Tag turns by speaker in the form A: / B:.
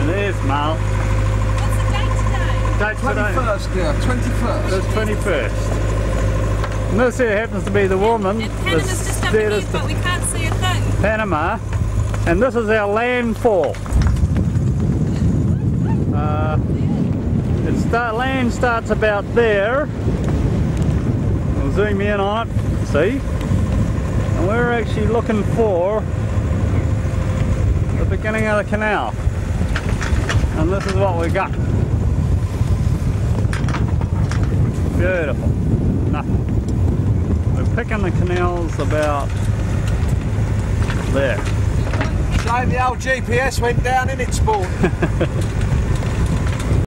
A: And there's Mal.
B: What's the date today?
A: Date today?
C: 21st, yeah, 21st.
A: It's 21st. And this here happens to be the woman.
B: And Panama's just up ahead, but we can't see a thing.
A: Panama. And this is our landfall. Land starts about there. We'll zoom in on it, see? And we're actually looking for the beginning of the canal. And this is what we got. Beautiful. Nothing. We're picking the canals about there.
C: Shame the old GPS went down in it, sport.